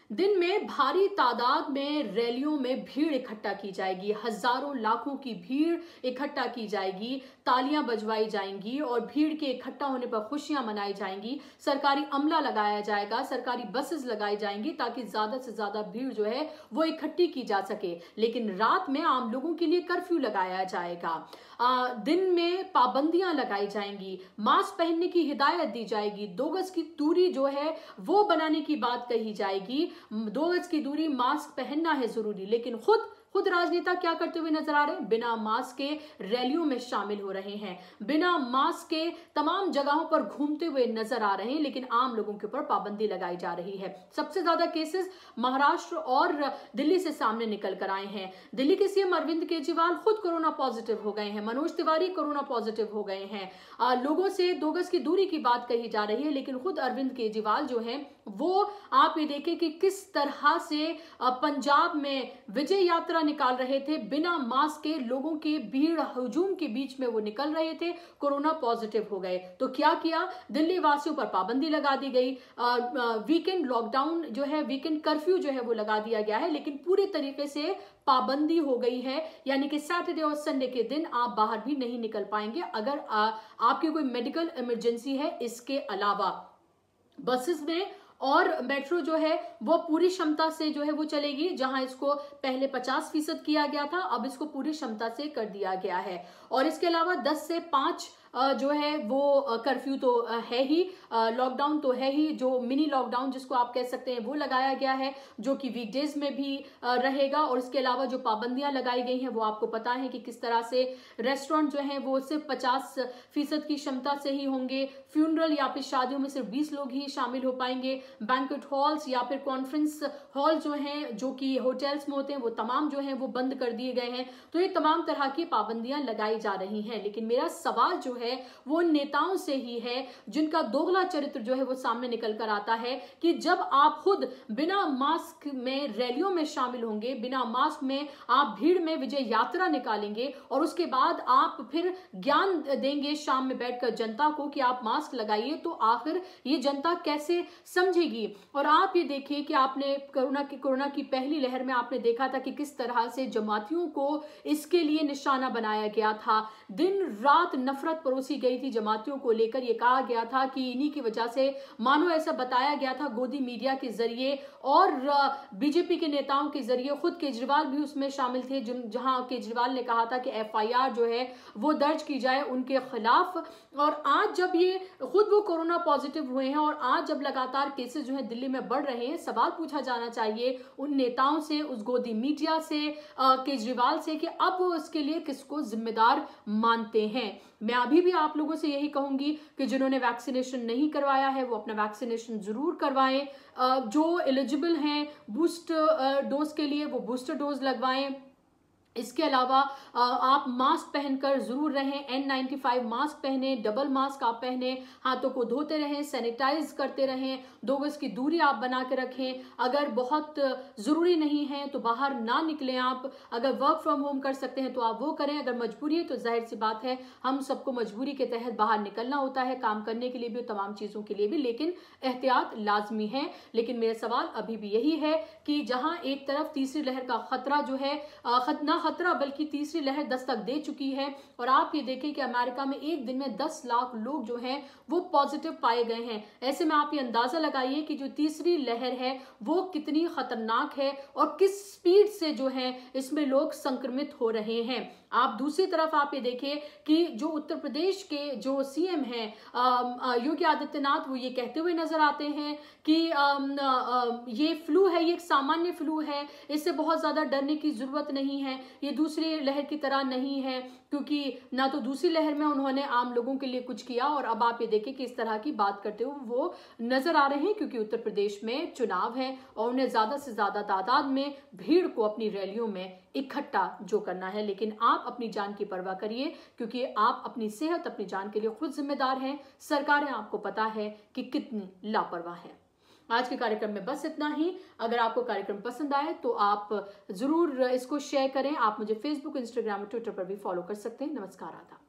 दिन में भारी तादाद में रैलियों में भीड़ इकट्ठा की जाएगी, हजारों लाखों की भीड़ इकट्ठा की जाएगी, तालियां बजवाई जाएंगी और भीड़ के इकट्ठा होने पर खुशियां मनाई जाएंगी। सरकारी अमला लगाया जाएगा, सरकारी बसेस लगाई जाएंगी ताकि ज्यादा से ज्यादा भीड़ जो है वो इकट्ठी की जा सके। लेकिन रात में आम लोगों के लिए कर्फ्यू लगाया जाएगा। दिन में पाबंदियां लगाई जाएंगी, मास्क पहनने की हिदायत दी जाएगी, 2 गज की दूरी जो है वो बनाने की बात कही जाएगी। 2 गज की दूरी, मास्क पहनना है जरूरी। लेकिन खुद राजनेता क्या करते हुए नजर आ रहे हैं? बिना मास्क के रैलियों में शामिल हो रहे हैं, बिना मास्क के तमाम जगहों पर घूमते हुए नजर आ रहे हैं, लेकिन आम लोगों के ऊपर पाबंदी लगाई जा रही है। सबसे ज्यादा केसेस महाराष्ट्र और दिल्ली से सामने निकल कर आए हैं। दिल्ली के सीएम अरविंद केजरीवाल खुद कोरोना पॉजिटिव हो गए हैं, मनोज तिवारी कोरोना पॉजिटिव हो गए हैं। लोगों से 2 गज की दूरी की बात कही जा रही है, लेकिन खुद अरविंद केजरीवाल जो है वो आप ये देखें कि किस तरह से पंजाब में विजय यात्रा निकाल रहे थे, बिना मास्क के लोगों के भीड़ हुजूम के बीच में वो निकल रहे थे, कोरोना पॉजिटिव हो गए। तो क्या किया? दिल्ली वासियों पर पाबंदी लगा दी गई। वीकेंड लॉकडाउन जो है, वीकेंड कर्फ्यू जो है वो लगा दिया गया है, लेकिन पूरी तरीके से पाबंदी हो गई है। यानी कि सैटरडे और संडे के दिन आप बाहर भी नहीं निकल पाएंगे अगर आपकी कोई मेडिकल इमरजेंसी है। इसके अलावा बसेस में और मेट्रो जो है वो पूरी क्षमता से जो है वो चलेगी। जहां इसको पहले 50% किया गया था, अब इसको पूरी क्षमता से कर दिया गया है। और इसके अलावा 10 से 5 जो है वो कर्फ्यू तो है ही, लॉकडाउन तो है ही, जो मिनी लॉकडाउन जिसको आप कह सकते हैं वो लगाया गया है, जो कि वीकडेज में भी रहेगा। और इसके अलावा जो पाबंदियां लगाई गई हैं वो आपको पता है कि किस तरह से रेस्टोरेंट जो है वो सिर्फ 50% की क्षमता से ही होंगे, फ्यूनरल या फिर शादियों में सिर्फ 20 लोग ही शामिल हो पाएंगे, बैंक्वेट हॉल्स या फिर कॉन्फ्रेंस हॉल जो हैं जो कि होटल्स में होते हैं वो तमाम जो है वो बंद कर दिए गए हैं। तो ये तमाम तरह की पाबंदियां लगाई जा रही हैं। लेकिन मेरा सवाल जो है वो नेताओं से ही है जिनका दोगला चरित्र जो है वो सामने निकल कर आता है कि जब आप खुद बिना मास्क में रैलियों में शामिल होंगे, बिना मास्क में आप भीड़ में विजय यात्रा निकालेंगे और उसके बाद आप फिर ज्ञान देंगे शाम में बैठकर जनता को कि आप मास्क लगाइए, तो आखिर ये जनता कैसे समझेगी? और आप ये देखिए कि आपने कोरोना की पहली लहर में आपने देखा था कि किस तरह से जमातियों को इसके लिए निशाना बनाया गया था। दिन रात नफरत परोसी गई थी जमातियों को लेकर। ये कहा गया था कि इन्हीं की वजह से, मानो ऐसा बताया गया था गोदी मीडिया के जरिए और बीजेपी के नेताओं के जरिए, खुद केजरीवाल भी उसमें शामिल थे, जहां केजरीवाल ने कहा था कि एफआईआर जो है वो दर्ज की जाए उनके खिलाफ। और आज जब ये खुद वो कोरोना पॉजिटिव हुए हैं और आज जब लगातार केसेस जो है दिल्ली में बढ़ रहे हैं, सवाल पूछा जाना चाहिए उन नेताओं से, उस गोदी मीडिया से, केजरीवाल से कि अब वो इसके लिए किसको जिम्मेदार मानते हैं। मैं अभी भी आप लोगों से यही कहूंगी कि जिन्होंने वैक्सीनेशन नहीं करवाया है वो अपना वैक्सीनेशन जरूर करवाएं। जो एलिजिबल हैं बूस्ट डोज के लिए वो बूस्टर डोज लगवाएं। इसके अलावा आप मास्क पहनकर जरूर रहें, N95 मास्क पहने, डबल मास्क आप पहने, हाथों को धोते रहें, सैनिटाइज करते रहें, 2 गज की दूरी आप बना के रखें। अगर बहुत जरूरी नहीं है तो बाहर ना निकलें आप। अगर वर्क फ्रॉम होम कर सकते हैं तो आप वो करें। अगर मजबूरी है तो जाहिर सी बात है हम सबको मजबूरी के तहत बाहर निकलना होता है, काम करने के लिए भी, तमाम चीजों के लिए भी, लेकिन एहतियात लाजमी है। लेकिन मेरा सवाल अभी भी यही है कि जहां एक तरफ तीसरी लहर का खतरा जो है खतरा बल्कि तीसरी लहर दस्तक दे चुकी है और आप ये देखें कि अमेरिका में एक दिन में 10 लाख लोग जो हैं वो पॉजिटिव पाए गए हैं। ऐसे में आप ये अंदाजा लगाइए कि जो तीसरी लहर है वो कितनी खतरनाक है और किस स्पीड से जो है इसमें लोग संक्रमित हो रहे हैं। आप दूसरी तरफ आप ये देखिए कि जो उत्तर प्रदेश के जो सीएम हैं योगी आदित्यनाथ, वो ये कहते हुए नजर आते हैं कि ये फ्लू है, ये एक सामान्य फ्लू है, इससे बहुत ज्यादा डरने की जरूरत नहीं है, ये दूसरी लहर की तरह नहीं है, क्योंकि ना तो दूसरी लहर में उन्होंने आम लोगों के लिए कुछ किया। और अब आप ये देखें कि इस तरह की बात करते हुए वो नजर आ रहे हैं क्योंकि उत्तर प्रदेश में चुनाव है और उन्हें ज्यादा से ज्यादा तादाद में भीड़ को अपनी रैलियों में इकट्ठा जो करना है। लेकिन आप अपनी जान की परवाह करिए क्योंकि आप अपनी सेहत, अपनी जान के लिए खुद जिम्मेदार हैं। सरकारें आपको पता है कि कितनी लापरवाह है। आज के कार्यक्रम में बस इतना ही। अगर आपको कार्यक्रम पसंद आए तो आप जरूर इसको शेयर करें। आप मुझे फेसबुक, इंस्टाग्राम और ट्विटर पर भी फॉलो कर सकते हैं। नमस्कार, आदाब।